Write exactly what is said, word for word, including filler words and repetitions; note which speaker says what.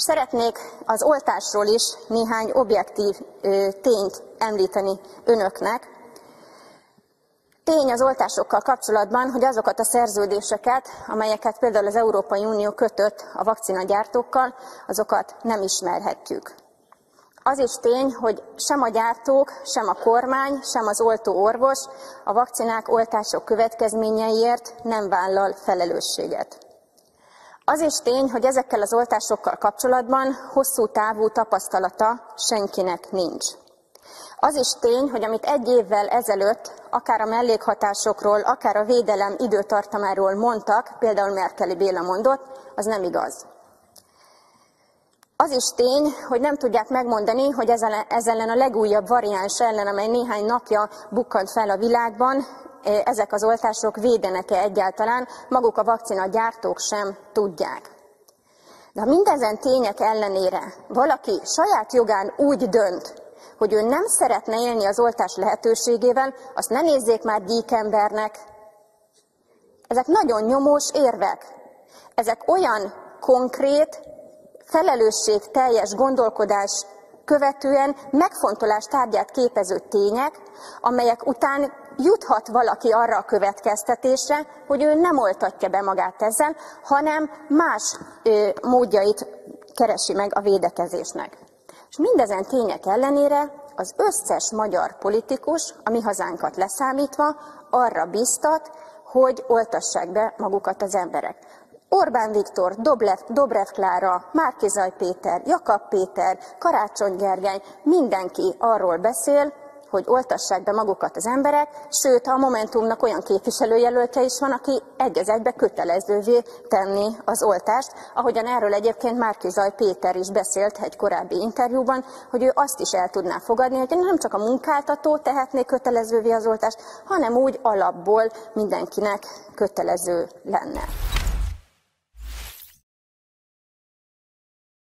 Speaker 1: Szeretnék az oltásról is néhány objektív ö, tényt említeni önöknek. Tény az oltásokkal kapcsolatban, hogy azokat a szerződéseket, amelyeket például az Európai Unió kötött a vakcinagyártókkal, azokat nem ismerhetjük. Az is tény, hogy sem a gyártók, sem a kormány, sem az oltó orvos a vakcinák, oltások következményeiért nem vállal felelősséget. Az is tény, hogy ezekkel az oltásokkal kapcsolatban hosszú távú tapasztalata senkinek nincs. Az is tény, hogy amit egy évvel ezelőtt akár a mellékhatásokról, akár a védelem időtartamáról mondtak, például Merkely Béla mondott, az nem igaz. Az is tény, hogy nem tudják megmondani, hogy ez ellen a legújabb variáns ellen, amely néhány napja bukkant fel a világban, ezek az oltások védenek-e egyáltalán, maguk a vakcinagyártók sem tudják. De ha mindezen tények ellenére valaki saját jogán úgy dönt, hogy ő nem szeretne élni az oltás lehetőségével, azt ne nézzék már díkembernek. Ezek nagyon nyomós érvek. Ezek olyan konkrét, felelősségteljes gondolkodás követően megfontolás tárgyát képező tények, amelyek után juthat valaki arra a következtetésre, hogy ő nem oltatja be magát ezzel, hanem más ö, módjait keresi meg a védekezésnek. És mindezen tények ellenére az összes magyar politikus, a mi hazánkat leszámítva, arra biztat, hogy oltassák be magukat az emberek. Orbán Viktor, Dobrev, Dobrev Klára, Márki-Zay Péter, Jakab Péter, Karácsony Gergely, mindenki arról beszél, hogy oltassák be magukat az emberek, sőt a Momentumnak olyan képviselőjelöltje is van, aki egy az egybe kötelezővé tenni az oltást, ahogyan erről egyébként Márki-Zay Péter is beszélt egy korábbi interjúban, hogy ő azt is el tudná fogadni, hogy nem csak a munkáltató tehetné kötelezővé az oltást, hanem úgy alapból mindenkinek kötelező lenne.